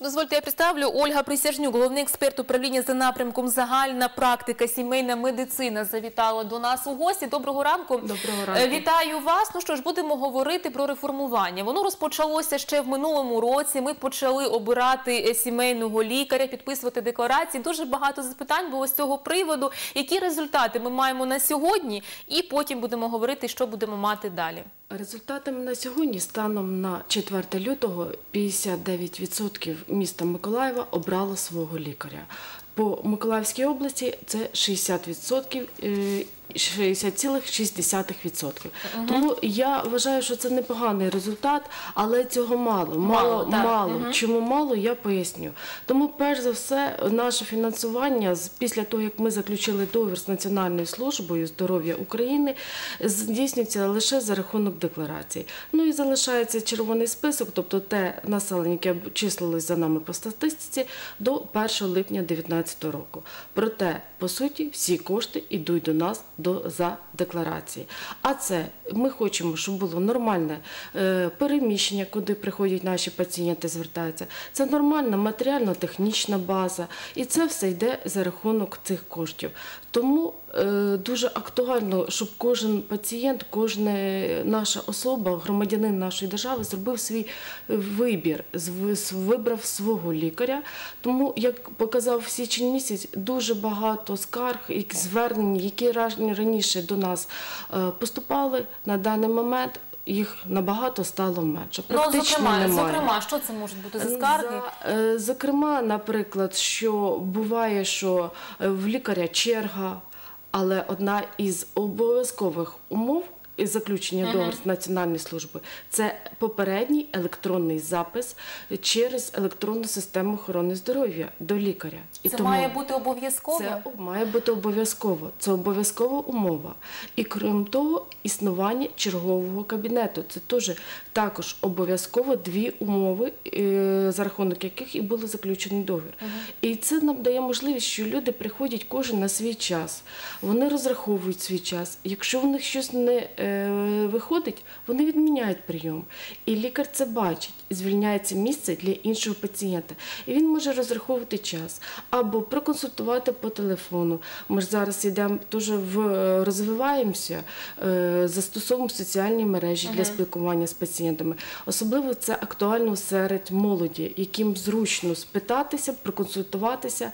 Дозвольте, я представлю. Ольга Присяжнюк, головний експерт управління за напрямком «Загальна практика, сімейна медицина» завітала до нас у гості. Доброго ранку. Доброго ранку. Вітаю вас. Ну що ж, будемо говорити про реформування. Воно розпочалося ще в минулому році. Ми почали обирати сімейного лікаря, підписувати декларації. Дуже багато запитань було з цього приводу. Які результати ми маємо на сьогодні? І потім будемо говорити, що будемо мати далі. Результатами на сьогодні станом на 4 лютого 59% міста Миколаєва обрало свого лікаря. По Миколаївській області це 60,6%. Тому я вважаю, що це непоганий результат, але цього мало. Мало. Чому мало, я поясню. Тому, перш за все, наше фінансування, після того, як ми заключили договір з Національною службою здоров'я України, здійснюється лише за рахунок декларацій. Ну і залишається червоний список, тобто те населення, яке числилось за нами по статистиці, до 1 липня 2019 року. Проте, по суті, всі кошти йдуть до нас за декларації. А це ми хочемо, щоб було нормальне переміщення, куди приходять наші пацієнти, звертаються. Це нормальна матеріально-технічна база. І це все йде за рахунок цих коштів. Тому дуже актуально, щоб кожен пацієнт, кожна наша особа, громадянин нашої держави зробив свій вибір, вибрав свого лікаря. Тому, як показав січень місяць, дуже багато скарг і звернень, які раніше до нас поступали, на даний момент їх набагато стало менше. Практично немає. Зокрема, що це можуть бути за скарги? Зокрема, наприклад, що буває, що в лікаря черга, але одна із обов'язкових умов із заключення договору з Національної служби – це попередній електронний запис через електронну систему охорони здоров'я до лікаря. Це має бути обов'язково? Це має бути обов'язково. Це обов'язкова умова. І крім того, існування чергового кабінету. Це також обов'язково дві умови, за рахунок яких і було заключений договір. І це нам дає можливість, що люди приходять кожен на свій час. Вони розраховують свій час. Якщо в них щось не виходить, вони відміняють прийом. І лікар це бачить, звільняється місце для іншого пацієнта. І він може розраховувати час. Або проконсультувати по телефону. Ми ж зараз йдемо, розвиваємося, застосовуємо соціальні мережі для спілкування з пацієнтами. Особливо це актуально серед молоді, яким зручно спитатися, проконсультуватися.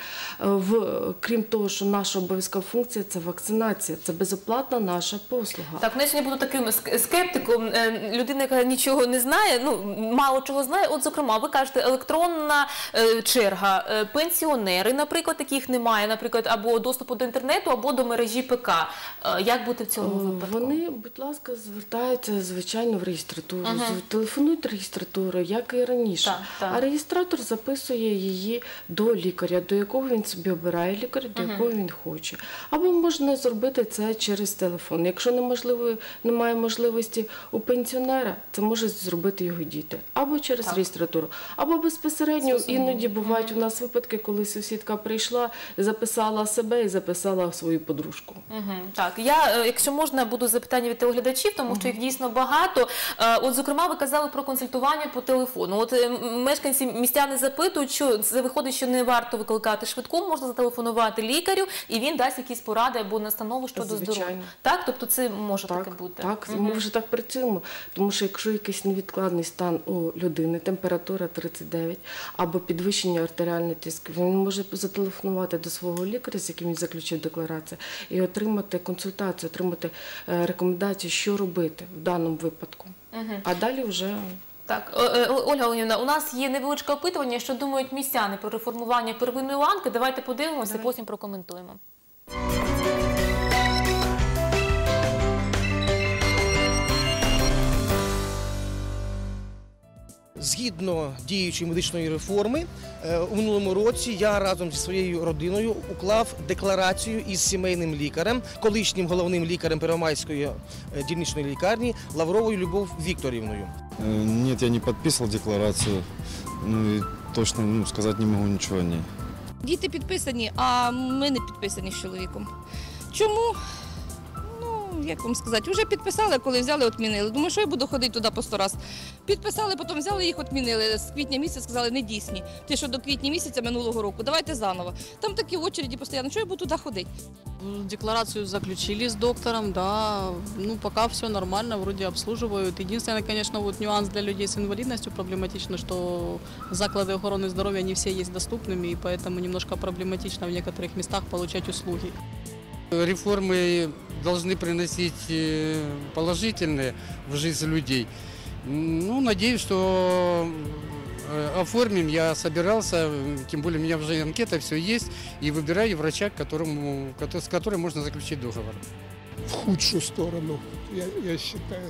Крім того, що наша обов'язкова функція – це вакцинація, це безоплатна наша послуга. Так, я сьогодні буду таким скептиком, людина, яка нічого не знає, мало чого знає. От, зокрема, ви кажете, електронна черга, пенсіонери, наприклад, таких немає, наприклад, або доступу до інтернету, або до мережі ПК. Як бути в цьому випадку? Вони, будь ласка, звертаються, звичайно, в реєстратуру, телефонують реєстратуру, як і раніше. А реєстратор записує її до лікаря, до якого він собі обирає лікаря, до якого він хоче. Або можна зробити це через телефон. Якщо немає можливості у пенсіонера, це можуть зробити його діти. Або через реєстратуру, або безпосередньо. Іноді бувають у нас випадки, коли сусідка прийшла, записала себе і записала свою подружку. Так, якщо можна, буду запитання від телеглядачів, тому що їх дійсно багато. От, зокрема, ви казали про консультування по телефону. От мешканці, містяни запитують, що це виходить, що не варто викликати швидку, можна зателефонувати лікарю, і він дасть якісь поради або настанови щодо здоров'я. Так? Тобто це може таке бути? Так, ми вже так працюємо. Тому що якщо якийсь невідкладний стан у людини, температура 39, або підвищення артеріального тиску, він може зателефонувати до свого лікаря, з яким він заключив декларацію, і отримати консультацію, отримати рекомендацію, що робити в даному випадку. А далі вже... Так, Ольга Леонідівна, у нас є невеличке опитування, що думають містяни про реформування первинної ланки. Давайте подивимося, потім прокоментуємо. Згідно діючої медичної реформи, у минулому році я разом зі своєю родиною уклав декларацію із сімейним лікарем, колишнім головним лікарем Первомайської дільничної лікарні Лавровою Любов Вікторівною. Ні, я не підписував декларацію, точно сказати не можу нічого. Діти підписані, а ми не підписані з чоловіком. Чому? як вам сказати, вже підписали, коли взяли, відмінили. Думаю, що я буду ходити туди по 100 раз. Підписали, потім взяли їх, відмінили. З квітня місяця сказали, не дійсні. Ті, що до квітня місяця минулого року, давайте заново. Там такі в очереді постійно, що я буду туди ходити? Декларацию заключили с доктором, да, ну пока все нормально, вроде обслуживают. Единственное, конечно, вот нюанс для людей с инвалидностью проблематично, что заклады охраны здоровья не все есть доступными, и поэтому немножко проблематично в некоторых местах получать услуги. Реформы должны приносить положительные в жизнь людей. Ну, надеюсь, что оформим. Я собирался, тем более у меня уже анкета, все есть, и выбираю врача, с которым можно заключить договор. В худшу сторону, я считаю.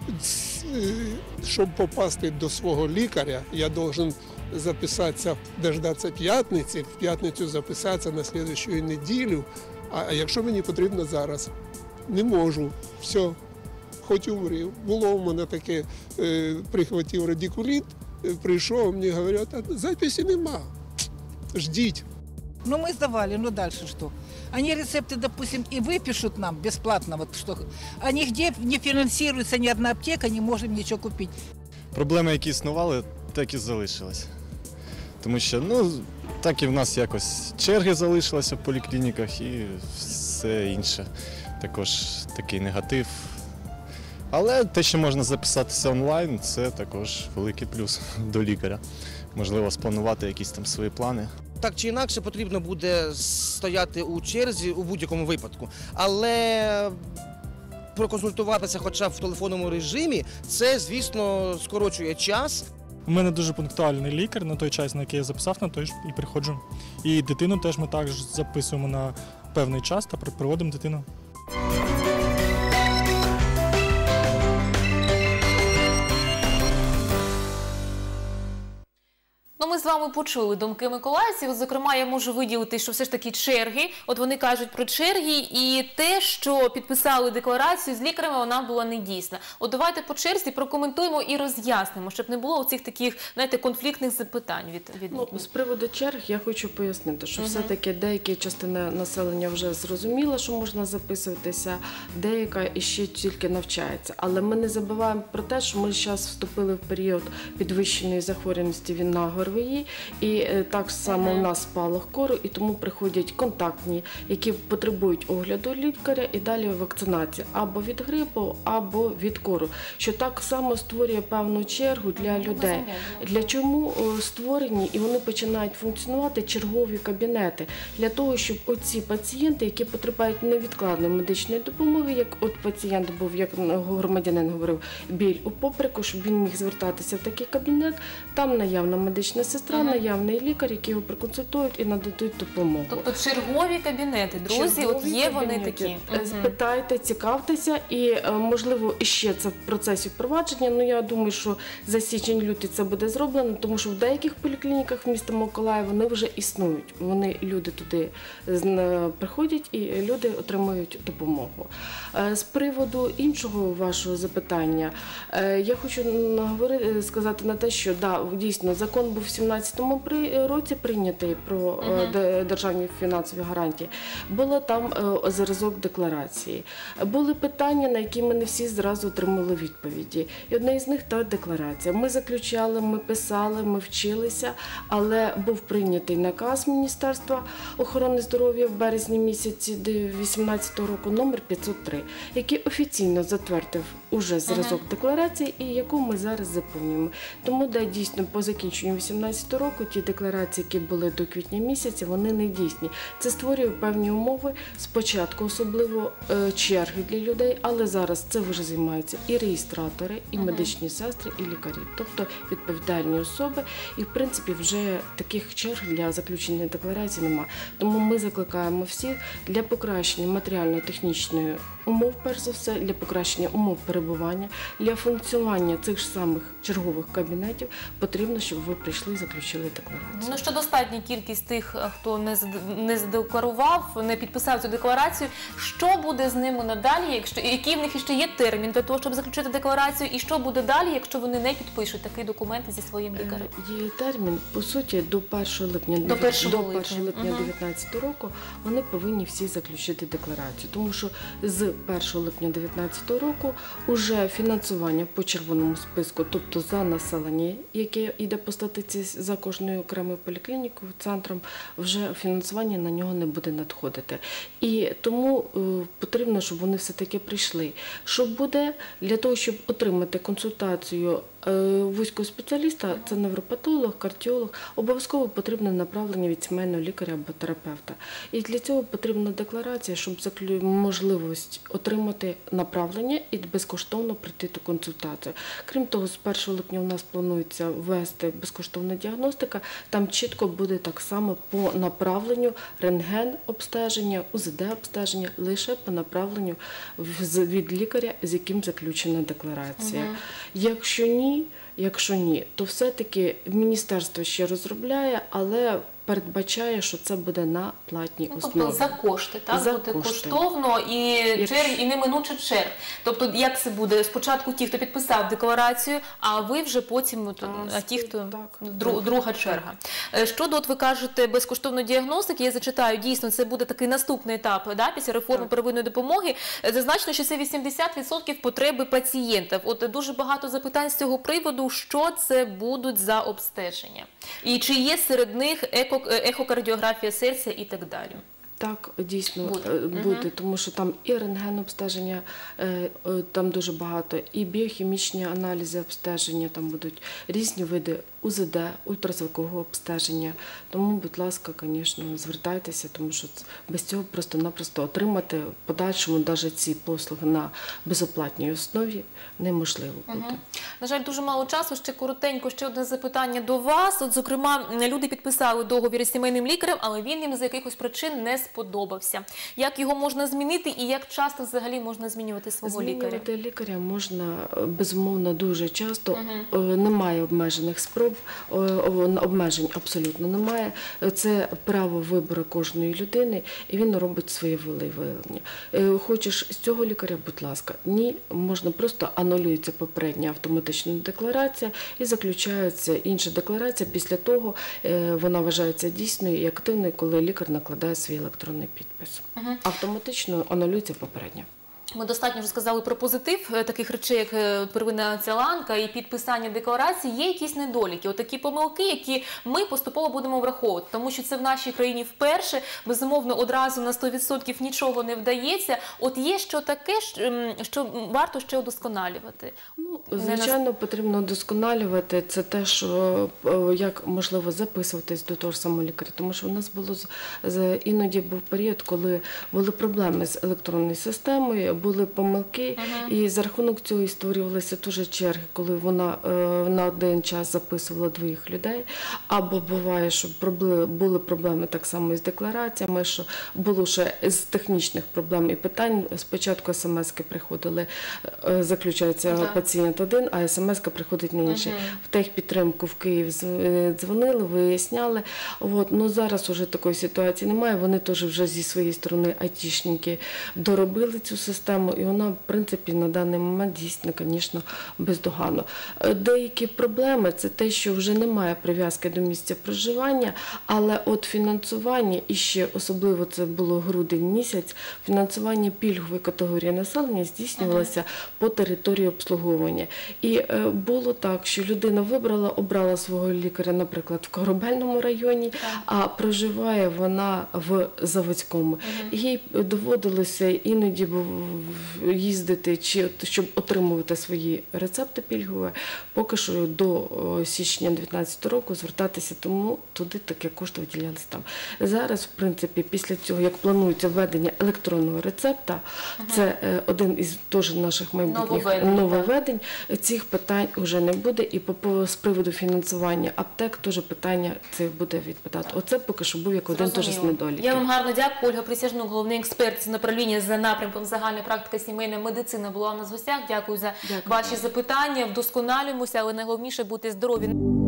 Щоб попасти до свого лікаря, я должен записатися, дождатися п'ятниці, в п'ятницю записатися на слідчу неділю. А якщо мені потрібно зараз, не можу, все, хоч умри. Було у мене таке, прихватив радикуліт, прийшов, мені говорять, записи нема, ждіть. Ну, мы сдавали, ну дальше что? Они рецепты, допустим, и выпишут нам бесплатно, вот что. А нигде не финансируется ни одна аптека, не можем ничего купить. Проблеми, які існували, так і залишились. Тому що, ну, так і в нас якось черги залишилися в поліклініках і все інше. Також такий негатив. Але те, що можна записатися онлайн, це також великий плюс до лікаря. Можливо, спланувати якісь там свої плани. Так чи інакше потрібно буде стояти у черзі у будь-якому випадку, але проконсультуватися хоча б в телефонному режимі, це, звісно, скорочує час. У мене дуже пунктуальний лікар на той час, на який я записав, на той ж і приходжу. І дитину теж ми також записуємо на певний час та приводимо дитину. Ну, ми з вами почули думки миколаївців. Зокрема, я можу виділити, що все ж таки черги. От вони кажуть про черги і те, що підписали декларацію з лікарями, вона була недійсна. От давайте по черзі прокоментуємо і роз'яснимо, щоб не було оцих таких, знаєте, конфліктних запитань від... Ну, з приводу черг я хочу пояснити, що все-таки деякі частини населення вже зрозуміла, що можна записуватися, деяка іще тільки навчається. Але ми не забуваємо про те, що ми зараз вступили в період підвищеної захворюваності на ГРВІ, і так само у нас спалах кору, і тому приходять контактні, які потребують огляду лікаря і далі вакцинації або від грипу, або від кору, що так само створює певну чергу для людей. Для чому створені і вони починають функціонувати чергові кабінети? Для того, щоб оці пацієнти, які потребують невідкладної медичної допомоги, як от пацієнт був, як громадянин говорив, біль у поприку, щоб він міг звертатися в такий кабінет, там наявна медична сестра, наявний лікар, які його проконсультують і нададуть допомогу. Тобто чергові кабінети, друзі, от є вони такі. Питайте, цікавтеся і, можливо, іще це в процесі впровадження, але я думаю, що за січень-лютий це буде зроблено, тому що в деяких поліклініках міста Миколаєва вони вже існують. Люди туди приходять і люди отримують допомогу. З приводу іншого вашого запитання, я хочу сказати на те, що дійсно закон був в 2017 році прийнятий про державні фінансові гарантії. Було там зразок декларації. Були питання, на які ми не всі зразу отримали відповіді. І одне із них – та декларація. Ми заключали, ми писали, ми вчилися, але був прийнятий наказ Міністерства охорони здоров'я в березні місяці 2018 року номер 503, який офіційно затвердив уже зразок декларації і яку ми зараз заповнюємо. Тому, дійсно, по закінченню 2018 року ті декларації, які були до квітня місяця, вони не дійсні. Це створює певні умови, спочатку особливо черги для людей, але зараз це вже займаються і реєстратори, і медичні сестри, і лікарі, тобто відповідальні особи. І, в принципі, вже таких черг для заключення декларації немає. Тому ми закликаємо всіх для покращення матеріально-технічної умов, перш за все, для покращення умов перебування, для функціонування цих ж самих чергових кабінетів потрібно, щоб ви прийшли за заключили декларацію. Ну, що достатня кількість тих, хто не задекларував, не підписав цю декларацію, що буде з ними надалі, який в них ще є термін для того, щоб заключити декларацію, і що буде далі, якщо вони не підпишуть такий документ зі своїм лікарем? Є термін, по суті, до 1 липня 2019 року вони повинні всі заключити декларацію, тому що з 1 липня 2019 року вже фінансування по червоному списку, тобто за населення, яке йде по статистиці за кожною окремою поліклінікою, центром, вже фінансування на нього не буде надходити. І тому потрібно, щоб вони все-таки прийшли. Що буде? Для того, щоб отримати консультацію вузького спеціаліста, це невропатолог, кардіолог, обов'язково потрібне направлення від сімейного лікаря або терапевта. І для цього потрібна декларація, щоб можливість отримати направлення і безкоштовно прийти до консультації. Крім того, з 1 липня у нас планується ввести безкоштовна діагностика, там чітко буде так само по направленню рентген-обстеження, УЗД-обстеження, лише по направленню від лікаря, з яким заключена декларація. Якщо ні, то все-таки міністерство ще розробляє, але передбачає, що це буде на платній основі. Тобто за кошти, так? За буде кошти. коштовно і неминуче черг. Тобто як це буде? Спочатку ті, хто підписав декларацію, а ви вже потім, ті, хто друга черга. Щодо, ви кажете, безкоштовної діагностики, я зачитаю, дійсно, це буде такий наступний етап, після реформи первинної допомоги. Зазначено, що це 80% потреби пацієнта. От дуже багато запитань з цього приводу, що це будуть за обстеження. І чи є серед них ехокардіографія серця і так далі? Так, дійсно буде, тому що там і рентген-обстеження, там дуже багато, і біохімічні аналізи обстеження, там будуть різні види УЗД, ультразвукового обстеження. Тому, будь ласка, звісно, звертайтеся, тому що без цього просто-напросто отримати в подальшому навіть ці послуги на безоплатній основі неможливо буде. На жаль, дуже мало часу, ще коротенько, ще одне запитання до вас. От, зокрема, люди підписали договір із сімейним лікарем, але він їм з якихось причин не сподобався. Як його можна змінити і як часто взагалі можна змінювати свого лікаря? Змінювати лікаря можна, безумовно, дуже часто. Немає обмежених спроб, обмежень абсолютно немає. Це право вибору кожної людини, і він робить своє волевиявлення. Хочеш з цього лікаря, будь ласка. Ні, можна просто анулюється попередня автоматична декларація і заключається інша декларація. Після того вона вважається дійсною і активною, коли лікар накладає свій електронний підпис. Автоматично анулюється попередня. Ми достатньо вже сказали про позитив таких речей, як первинна ця ланка і підписання декларації. Є якісь недоліки, такі помилки, які ми поступово будемо враховувати, тому що це в нашій країні вперше, безумовно, одразу на 100% нічого не вдається. От є що таке, що варто ще удосконалювати? Звичайно, потрібно удосконалювати. Це те, що як можливо записуватись до того ж самого лікаря, тому що у нас було іноді був період, коли були проблеми з електронною системою, були помилки, і за рахунок цього і створювалися теж черги, коли вона на один час записувала двох людей, або буває, що були проблеми так само із деклараціями, що було ще з технічних проблем і питань. Спочатку смс-ки приходили, заключається пацієнт один, а смс-ка приходить на інший. В техпідтримку в Київ дзвонили, виясняли. Ну, зараз вже такої ситуації немає, вони теж вже зі своєї сторони айтішники доробили цю систему, і вона, в принципі, на даний момент дійсно, звісно, бездоганно. Деякі проблеми – це те, що вже немає прив'язки до місця проживання, але от фінансування, і ще особливо це було грудень місяць, фінансування пільгової категорії населення здійснювалося по території обслуговування. І було так, що людина обрала свого лікаря, наприклад, в Корабельному районі, а проживає вона в Заводському. Їй доводилося іноді їздити, щоб отримувати свої рецепти пільгові, поки що до січня 2019 року звертатися, тому туди такі кошти виділялися там. Зараз, в принципі, після цього, як планується введення електронного рецепта, це один із теж наших майбутніх нововведень, цих питань вже не буде, і з приводу фінансування аптек теж питання це буде відпадати. Оце поки що був як один теж з недоліків. Я вам гарно дякую. Ольга Присяжнюк, головний експерт з направління за напрямком загальна практика сімейна медицина, була у нас в гостях. Дякую за ваші запитання. Вдосконалюємося, але найголовніше бути здорові.